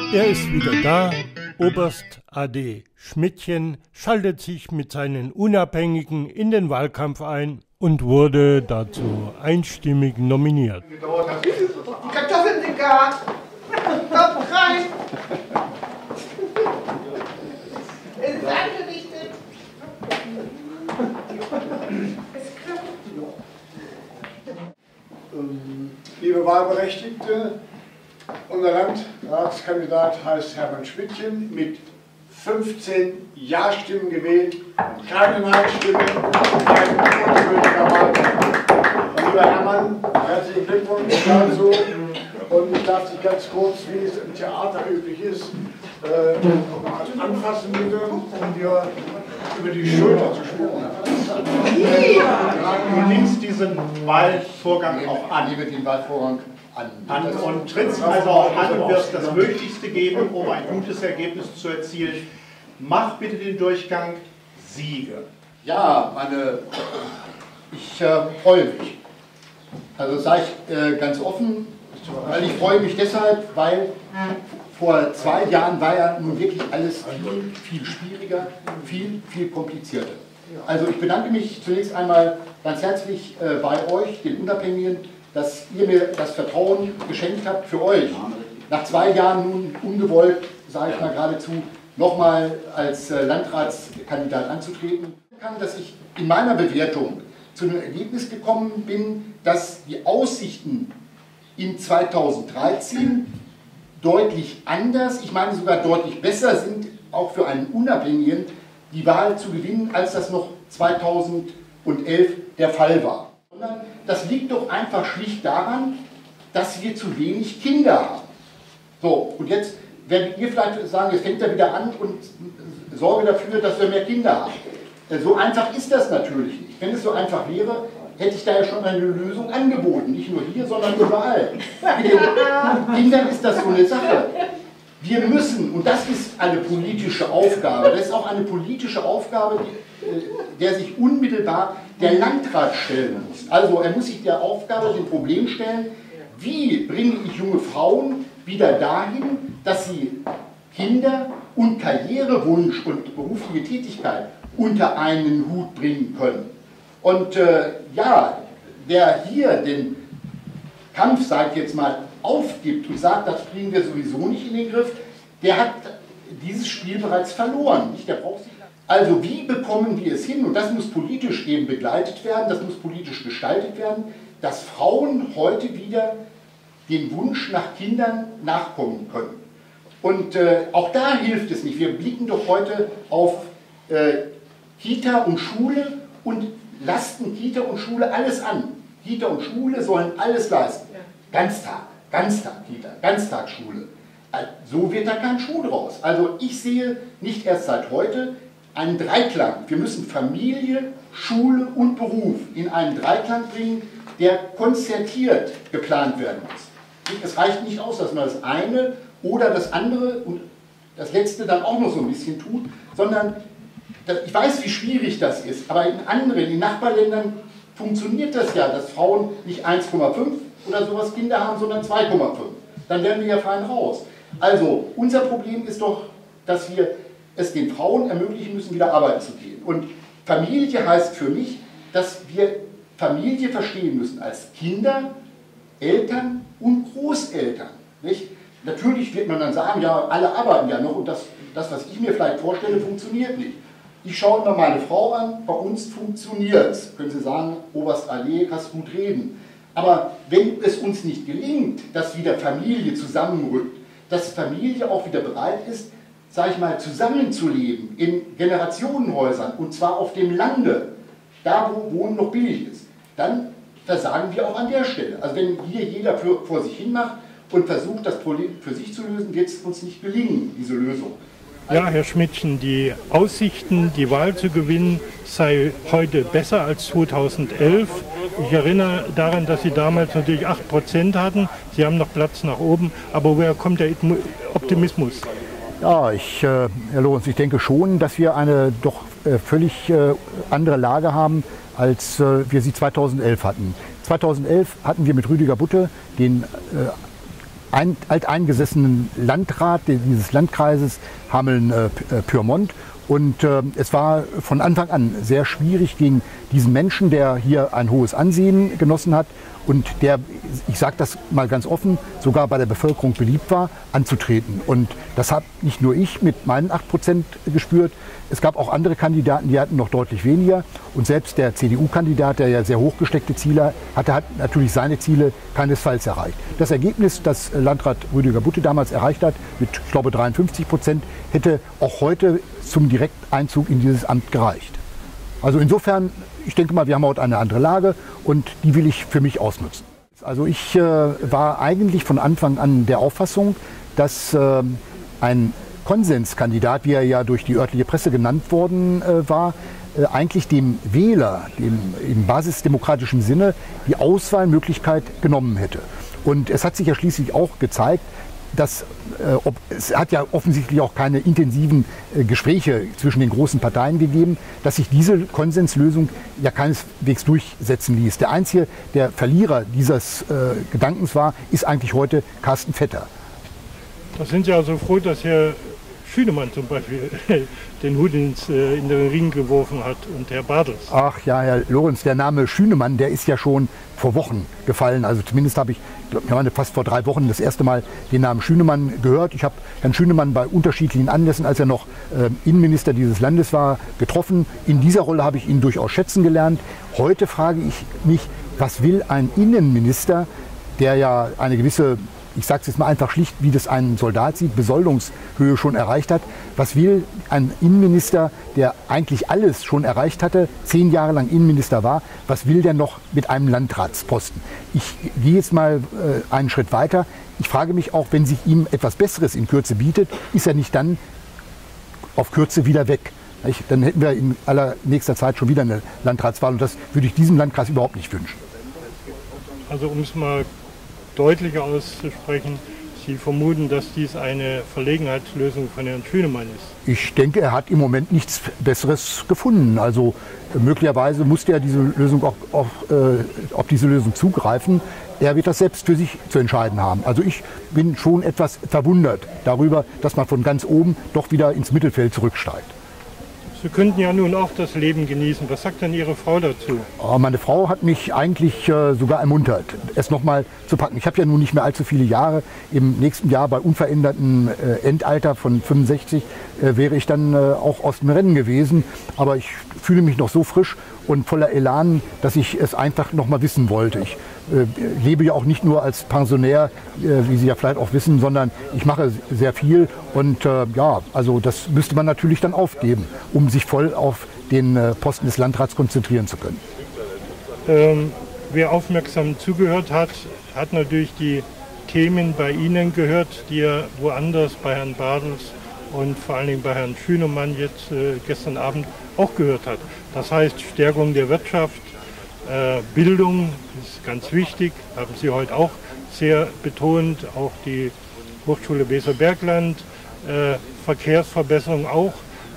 Er ist wieder da. Oberst AD Schmidtchen schaltet sich mit seinen Unabhängigen in den Wahlkampf ein und wurde dazu einstimmig nominiert. Die Kartoffeln sind gar. Kommt rein. Es ist angerichtet. Es klappt. Liebe Wahlberechtigte, unser Landratskandidat heißt Hermann Schmidtchen, mit 15 Ja-Stimmen gewählt, keine Nein-Stimme, kein ungültiger Wahlkampf. Lieber Hermann, herzlichen Glückwunsch dazu. Und ich darf dich ganz kurz, wie es im Theater üblich ist, anfassen bitte, um dir über die Schulter zu spuren. Du nimmst diesen Wahlvorgang auch an. Nehme den Wahlvorgang an. Und trittst also auch an, wirst das Möglichste geben, um ein gutes Ergebnis zu erzielen. Mach bitte den Durchgang, siege. Ja, ich freue mich. Also sage ich ganz offen, weil ich freue mich deshalb, weil vor 2 Jahren war ja nun wirklich alles viel schwieriger, viel komplizierter. Also ich bedanke mich zunächst einmal ganz herzlich bei euch, den Unabhängigen, dass ihr mir das Vertrauen geschenkt habt für euch. Nach 2 Jahren nun ungewollt, sage ich mal geradezu, nochmal als Landratskandidat anzutreten. Dass ich in meiner Bewertung zu dem Ergebnis gekommen bin, dass die Aussichten in 2013 deutlich anders, ich meine sogar deutlich besser sind, auch für einen Unabhängigen, die Wahl zu gewinnen, als das noch 2011 der Fall war. Sondern das liegt doch einfach schlicht daran, dass wir zu wenig Kinder haben. So, und jetzt werdet ihr vielleicht sagen, jetzt fängt er wieder an und sorge dafür, dass wir mehr Kinder haben. So einfach ist das natürlich nicht. Wenn es so einfach wäre, hätte ich da ja schon eine Lösung angeboten. Nicht nur hier, sondern überall. Mit den Kindern ist das so eine Sache. Wir müssen, und das ist eine politische Aufgabe, das ist auch eine politische Aufgabe, der sich unmittelbar der Landrat stellen muss. Also er muss sich der Aufgabe, dem Problem stellen, wie bringe ich junge Frauen wieder dahin, dass sie Kinder und Karrierewunsch und berufliche Tätigkeit unter einen Hut bringen können. Und ja, wer hier den Kampf, sage ich jetzt mal, aufgibt und sagt, das kriegen wir sowieso nicht in den Griff, der hat dieses Spiel bereits verloren. Nicht? Der braucht sich also wie bekommen wir es hin, und das muss politisch eben begleitet werden, das muss politisch gestaltet werden, dass Frauen heute wieder dem Wunsch nach Kindern nachkommen können. Und auch da hilft es nicht. Wir blicken doch heute auf Kita und Schule und lasten Kita und Schule alles an. Kita und Schule sollen alles leisten. Ganztag-Kita, Ganztagsschule. So wird da kein Schuh draus. Also ich sehe nicht erst seit heute einen Dreiklang. Wir müssen Familie, Schule und Beruf in einen Dreiklang bringen, der konzertiert geplant werden muss. Es reicht nicht aus, dass man das eine oder das andere und das letzte dann auch noch so ein bisschen tut, sondern ich weiß, wie schwierig das ist, aber in anderen, in Nachbarländern funktioniert das ja, dass Frauen nicht 1,5 oder sowas Kinder haben, sondern 2,5. Dann werden wir ja fein raus. Also, unser Problem ist doch, dass wir es den Frauen ermöglichen müssen, wieder arbeiten zu gehen. Und Familie heißt für mich, dass wir Familie verstehen müssen als Kinder, Eltern und Großeltern. Nicht? Natürlich wird man dann sagen, ja, alle arbeiten ja noch und das, was ich mir vielleicht vorstelle, funktioniert nicht. Ich schaue immer meine Frau an, bei uns funktioniert es. Können Sie sagen, Oberst AD, kannst gut reden. Aber wenn es uns nicht gelingt, dass wieder Familie zusammenrückt, dass Familie auch wieder bereit ist, sage ich mal, zusammenzuleben in Generationenhäusern und zwar auf dem Lande, da wo Wohnen noch billig ist, dann versagen wir auch an der Stelle. Also wenn hier jeder vor sich hin macht und versucht, das Problem für sich zu lösen, wird es uns nicht gelingen, diese Lösung. Ja, Herr Schmidtchen, die Aussichten, die Wahl zu gewinnen, sei heute besser als 2011. Ich erinnere daran, dass Sie damals natürlich 8% hatten. Sie haben noch Platz nach oben. Aber woher kommt der Optimismus? Ja, Herr Lorenz, ich denke schon, dass wir eine doch völlig andere Lage haben, als wir sie 2011 hatten. 2011 hatten wir mit Rüdiger Butte den alteingesessenen Landrat dieses Landkreises Hameln-Pyrmont. Und es war von Anfang an sehr schwierig, gegen diesen Menschen, der hier ein hohes Ansehen genossen hat und der, ich sage das mal ganz offen, sogar bei der Bevölkerung beliebt war, anzutreten. Und das habe nicht nur ich mit meinen 8% gespürt. Es gab auch andere Kandidaten, die hatten noch deutlich weniger. Und selbst der CDU-Kandidat, der ja sehr hochgesteckte Ziele hatte, hat natürlich seine Ziele keinesfalls erreicht. Das Ergebnis, das Landrat Rüdiger Butte damals erreicht hat, mit, ich glaube, 53%, hätte auch heute zum Direkteinzug in dieses Amt gereicht. Also insofern, ich denke mal, wir haben heute eine andere Lage und die will ich für mich ausnutzen. Also ich war eigentlich von Anfang an der Auffassung, dass ein Konsenskandidat, wie er ja durch die örtliche Presse genannt worden war, eigentlich dem Wähler, im basisdemokratischen Sinne, die Auswahlmöglichkeit genommen hätte. Und es hat sich ja schließlich auch gezeigt, dass es hat ja offensichtlich auch keine intensiven Gespräche zwischen den großen Parteien gegeben, dass sich diese Konsenslösung ja keineswegs durchsetzen ließ. Der einzige, der Verlierer dieses Gedankens war, ist eigentlich heute Carsten Vetter. Da sind Sie also froh, dass Herr Schünemann zum Beispiel den Hut in den Ring geworfen hat und Herr Bartels. Ach ja, Herr Lorenz, der Name Schünemann, der ist ja schon vor Wochen gefallen. Also zumindest habe ich fast vor 3 Wochen das erste Mal den Namen Schünemann gehört. Ich habe Herrn Schünemann bei unterschiedlichen Anlässen, als er noch Innenminister dieses Landes war, getroffen. In dieser Rolle habe ich ihn durchaus schätzen gelernt. Heute frage ich mich, was will ein Innenminister, der ja eine gewisse, ich sage es jetzt mal einfach schlicht, wie das ein Soldat sieht, Besoldungshöhe schon erreicht hat. Was will ein Innenminister, der eigentlich alles schon erreicht hatte, 10 Jahre lang Innenminister war, was will der noch mit einem Landratsposten? Ich gehe jetzt mal einen Schritt weiter. Ich frage mich auch, wenn sich ihm etwas Besseres in Kürze bietet, ist er nicht dann auf Kürze wieder weg? Dann hätten wir in allernächster Zeit schon wieder eine Landratswahl und das würde ich diesem Landkreis überhaupt nicht wünschen. Also um es mal deutlicher auszusprechen, Sie vermuten, dass dies eine Verlegenheitslösung von Herrn Schünemann ist? Ich denke, er hat im Moment nichts Besseres gefunden. Also möglicherweise musste er diese Lösung auch auf diese Lösung zugreifen. Er wird das selbst für sich zu entscheiden haben. Also ich bin schon etwas verwundert darüber, dass man von ganz oben doch wieder ins Mittelfeld zurücksteigt. Sie könnten ja nun auch das Leben genießen. Was sagt denn Ihre Frau dazu? Meine Frau hat mich eigentlich sogar ermuntert, es nochmal zu packen. Ich habe ja nun nicht mehr allzu viele Jahre. Im nächsten Jahr bei unverändertem Endalter von 65 wäre ich dann auch aus dem Rennen gewesen. Aber ich fühle mich noch so frisch und voller Elan, dass ich es einfach nochmal wissen wollte. Ich lebe ja auch nicht nur als Pensionär, wie Sie ja vielleicht auch wissen, sondern ich mache sehr viel und ja, also das müsste man natürlich dann aufgeben, um sich voll auf den Posten des Landrats konzentrieren zu können. Wer aufmerksam zugehört hat, hat natürlich die Themen bei Ihnen gehört, die er woanders bei Herrn Bartels und vor allen Dingen bei Herrn Schünemann jetzt gestern Abend auch gehört hat. Das heißt Stärkung der Wirtschaft, Bildung ist ganz wichtig, haben Sie heute auch sehr betont, auch die Hochschule Weserbergland, Verkehrsverbesserung auch.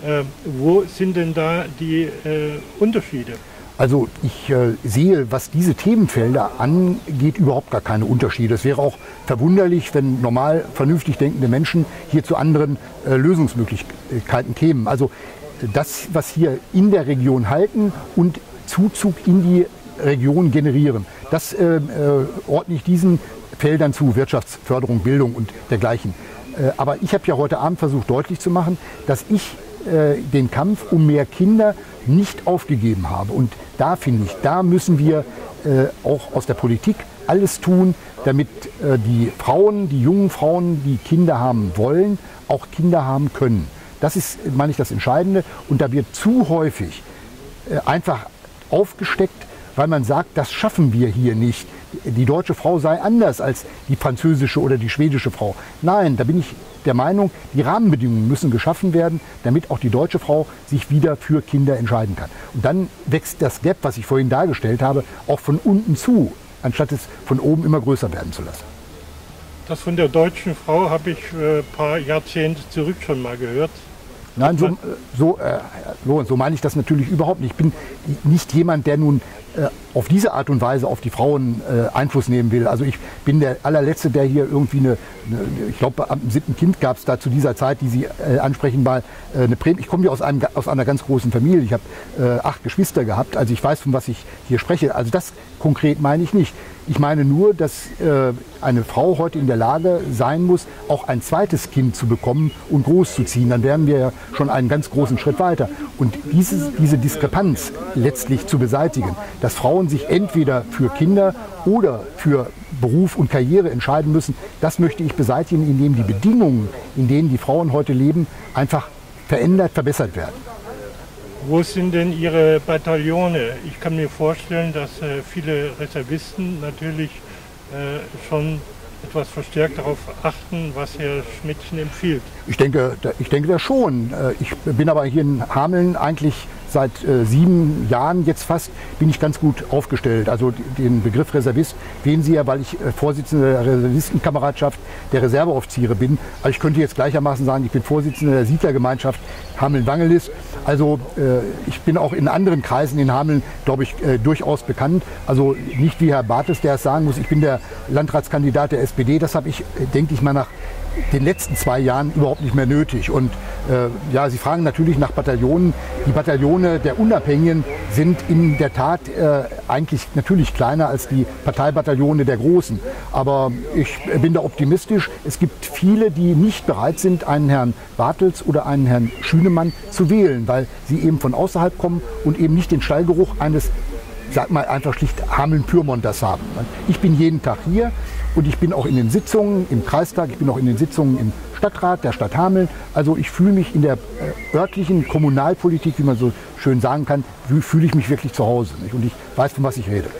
Wo sind denn da die Unterschiede? Also ich sehe, was diese Themenfelder angeht, überhaupt gar keine Unterschiede. Es wäre auch verwunderlich, wenn normal vernünftig denkende Menschen hier zu anderen Lösungsmöglichkeiten kämen. Also das, was hier in der Region halten und Zuzug in die Region generieren, das ordne ich diesen Feldern zu, Wirtschaftsförderung, Bildung und dergleichen. Aber ich habe ja heute Abend versucht deutlich zu machen, dass ich den Kampf um mehr Kinder nicht aufgegeben habe. Und da finde ich, da müssen wir auch aus der Politik alles tun, damit die Frauen, die jungen Frauen, die Kinder haben wollen, auch Kinder haben können. Das ist, meine ich, das Entscheidende. Und da wird zu häufig einfach aufgesteckt, weil man sagt, das schaffen wir hier nicht. Die deutsche Frau sei anders als die französische oder die schwedische Frau. Nein, da bin ich der Meinung, die Rahmenbedingungen müssen geschaffen werden, damit auch die deutsche Frau sich wieder für Kinder entscheiden kann. Und dann wächst das Gap, was ich vorhin dargestellt habe, auch von unten zu, anstatt es von oben immer größer werden zu lassen. Das von der deutschen Frau habe ich ein paar Jahrzehnte zurück schon mal gehört. Nein, so meine ich das natürlich überhaupt nicht. Ich bin nicht jemand, der nun auf diese Art und Weise auf die Frauen Einfluss nehmen will. Also ich bin der allerletzte, der hier irgendwie ich glaube, am 7. Kind gab es da zu dieser Zeit, die Sie ansprechen, mal eine Prämie. Ich komme hier aus einer ganz großen Familie. Ich habe 8 Geschwister gehabt. Also ich weiß, von was ich hier spreche. Also das konkret meine ich nicht. Ich meine nur, dass eine Frau heute in der Lage sein muss, auch ein zweites Kind zu bekommen und großzuziehen. Dann wären wir ja schon einen ganz großen Schritt weiter. Und diese Diskrepanz letztlich zu beseitigen, dass Frauen sich entweder für Kinder oder für Beruf und Karriere entscheiden müssen, das möchte ich beseitigen, indem die Bedingungen, in denen die Frauen heute leben, einfach verändert, verbessert werden. Wo sind denn Ihre Bataillone? Ich kann mir vorstellen, dass viele Reservisten natürlich schon etwas verstärkt darauf achten, was Herr Schmidtchen empfiehlt. Ich denke das schon. Ich bin aber hier in Hameln eigentlich seit 7 Jahren jetzt fast, bin ich ganz gut aufgestellt. Also den Begriff Reservist wählen Sie ja, weil ich Vorsitzender der Reservistenkameradschaft der Reserveoffiziere bin. Also ich könnte jetzt gleichermaßen sagen, ich bin Vorsitzender der Siedlergemeinschaft Hameln-Wangelis. Also ich bin auch in anderen Kreisen in Hameln, glaube ich, durchaus bekannt. Also nicht wie Herr Bartels, der es sagen muss, ich bin der Landratskandidat der SPD. Das habe ich, denke ich mal, nach den letzten 2 Jahren überhaupt nicht mehr nötig. Und ja, Sie fragen natürlich nach Bataillonen. Die Bataillone der Unabhängigen sind in der Tat eigentlich natürlich kleiner als die Parteibataillone der Großen. Aber ich bin da optimistisch. Es gibt viele, die nicht bereit sind, einen Herrn Bartels oder einen Herrn Schünemann zu wählen, weil sie eben von außerhalb kommen und eben nicht den Stallgeruch eines, sag mal einfach schlicht, Hameln-Pyrmonters haben. Ich bin jeden Tag hier. Und ich bin auch in den Sitzungen im Kreistag, ich bin auch in den Sitzungen im Stadtrat der Stadt Hameln. Also ich fühle mich in der örtlichen Kommunalpolitik, wie man so schön sagen kann, fühle ich mich wirklich zu Hause. Nicht? Und ich weiß, von was ich rede.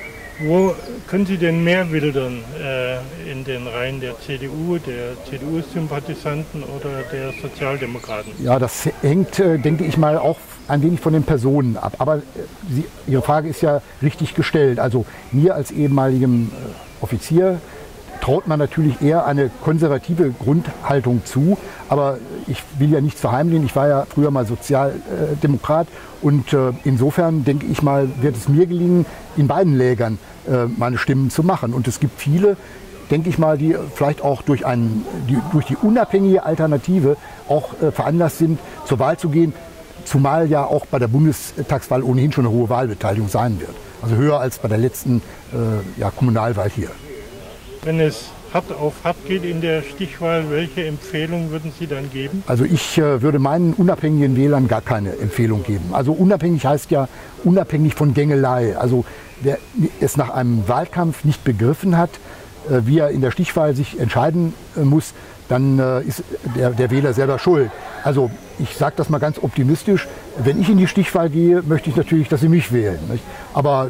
Wo können Sie denn mehr wildern in den Reihen der CDU, der CDU-Sympathisanten oder der Sozialdemokraten? Ja, das hängt, denke ich mal, auch ein wenig von den Personen ab. Aber Ihre Frage ist ja richtig gestellt. Also mir als ehemaligem Offizier traut man natürlich eher eine konservative Grundhaltung zu. Aber ich will ja nichts verheimlichen. Ich war ja früher mal Sozialdemokrat. Und insofern, denke ich mal, wird es mir gelingen, in beiden Lägern meine Stimmen zu machen. Und es gibt viele, denke ich mal, die vielleicht auch durch die unabhängige Alternative auch veranlasst sind, zur Wahl zu gehen. Zumal ja auch bei der Bundestagswahl ohnehin schon eine hohe Wahlbeteiligung sein wird. Also höher als bei der letzten Kommunalwahl hier. Wenn es hart auf hart geht in der Stichwahl, welche Empfehlung würden Sie dann geben? Also ich würde meinen unabhängigen Wählern gar keine Empfehlung geben. Also unabhängig heißt ja unabhängig von Gängelei. Also wer es nach einem Wahlkampf nicht begriffen hat, wie er in der Stichwahl sich entscheiden muss, dann ist der Wähler selber schuld. Also ich sage das mal ganz optimistisch, wenn ich in die Stichwahl gehe, möchte ich natürlich, dass Sie mich wählen. Nicht? Aber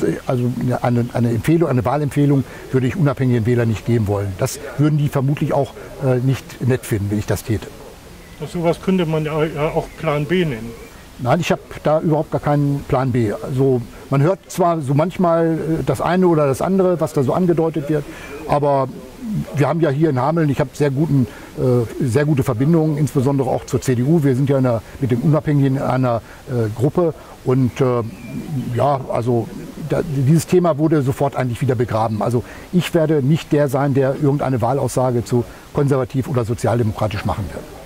eine Empfehlung, eine Wahlempfehlung würde ich unabhängigen Wählern nicht geben wollen. Das würden die vermutlich auch nicht nett finden, wenn ich das täte. So etwas könnte man ja auch Plan B nennen. Nein, ich habe da überhaupt gar keinen Plan B. Also man hört zwar so manchmal das eine oder das andere, was da so angedeutet wird, aber wir haben ja hier in Hameln, ich habe sehr gute Verbindungen, insbesondere auch zur CDU. Wir sind ja mit dem Unabhängigen in einer Gruppe und dieses Thema wurde sofort eigentlich wieder begraben. Also ich werde nicht der sein, der irgendeine Wahlaussage zu konservativ oder sozialdemokratisch machen wird.